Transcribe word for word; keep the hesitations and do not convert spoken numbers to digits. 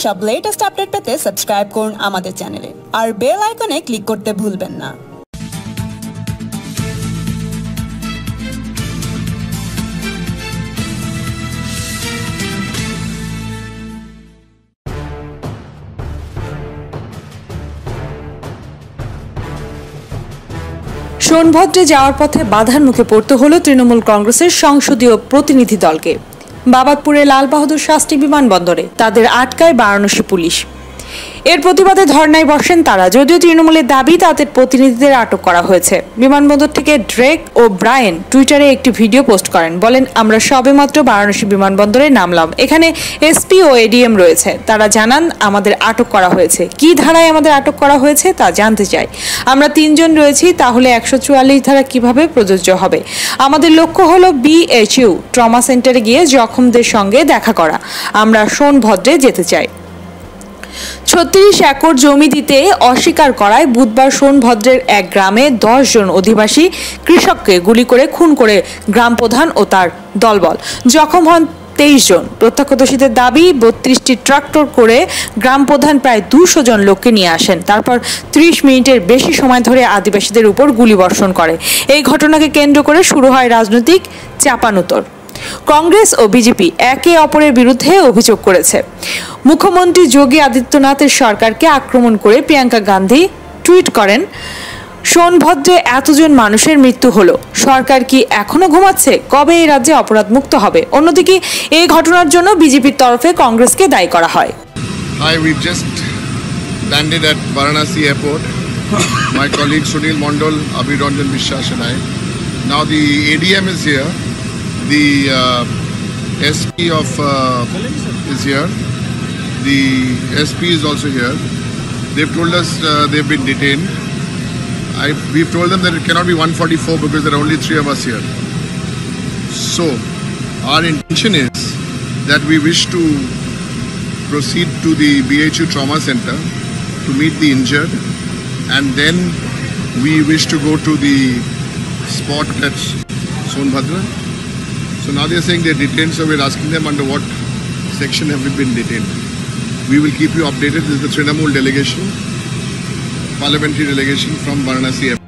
সব latest update পেতে subscribe করুন আমাদের চ্যানেলে আর বেল আইকনে ক্লিক করতে ভুলবেন না। সোনভদ্রে যাওয়ার পথে বাধার মুখে পড়তে হলো তৃণমূল কংগ্রেসের সংসদীয় প্রতিনিধি দলকে। বাবাতপুরে লাল বাহাদুর শাস্ত্রী বিমানবন্দরে তাদের আটকায় বারাণসী পুলিশ। এর প্রতিবাদে ধর্নায় বসেন তারা, যদিও তৃণমূলের দাবি তাদের প্রতিনিধিদের আটক করা হয়েছে। বিমানবন্দর থেকে ড্রেক ও ব্রায়েন টুইটারে একটি ভিডিও পোস্ট করেন, বলেন, আমরা সবেমাত্র বারাণসী বিমানবন্দরে নামলাম, এখানে এসপি ও এডিএম রয়েছে। তারা জানান আমাদের আটক করা হয়েছে, কি ধারায় আমাদের আটক করা হয়েছে তা জানতে চাই। আমরা তিনজন রয়েছি, তাহলে একশো চুয়াল্লিশ ধারা কিভাবে প্রযোজ্য হবে? আমাদের লক্ষ্য হলো বিএইচইউ ট্রমা সেন্টারে গিয়ে জখমদের সঙ্গে দেখা করা। আমরা সোনভদ্রে যেতে চাই। ছত্রিশ একর জমি দিতে অস্বীকার করায় বুধবার সোনভদ্রের এক গ্রামে দশ জন অধিবাসী কৃষককে গুলি করে খুন করে গ্রাম প্রধান ও তার দলবল। জখম হন তেইশ জন। প্রত্যক্ষদর্শীদের দাবি, বত্রিশটি ট্রাক্টর করে গ্রাম প্রধান প্রায় দুশো জন লোককে নিয়ে আসেন, তারপর ত্রিশ মিনিটের বেশি সময় ধরে আদিবাসীদের উপর গুলি বর্ষণ করে। এই ঘটনাকে কেন্দ্র করে শুরু হয় রাজনৈতিক চাপানুতর। কংগ্রেস ও বিজেপি একে অপরের বিরুদ্ধে অভিযোগ করেছে। মুখ্যমন্ত্রী যোগী আদিত্যনাথের সরকারকে আক্রমণ করে প্রিয়াঙ্কা গান্ধী টুইট করেন, সোনভদ্রে এতজন মানুষের মৃত্যু হলো, সরকার কি এখনো ঘুমাচ্ছে? কবে এই রাজ্যে অপরাধ মুক্ত হবে? অন্যদিকে এই ঘটনার জন্য বিজেপির তরফে কংগ্রেসকে দায়ী করা হয়। Hi, we've just landed at Varanasi airport. My colleague Sunil Mondal, Abhi Ranjan Vishwas and I. Now the A D M is here. The uh, S P of uh, is here. The S P is also here. They've told us uh, they've been detained. I, we've told them that it cannot be one forty-four because there are only three of us here. So our intention is that we wish to proceed to the B H U Trauma Center to meet the injured, and then we wish to go to the spot at Sonbhadra. So now they are saying they are detained, so we are asking them under what section have we been detained. We will keep you updated. This is the Trinamool delegation, parliamentary delegation from Varanasi.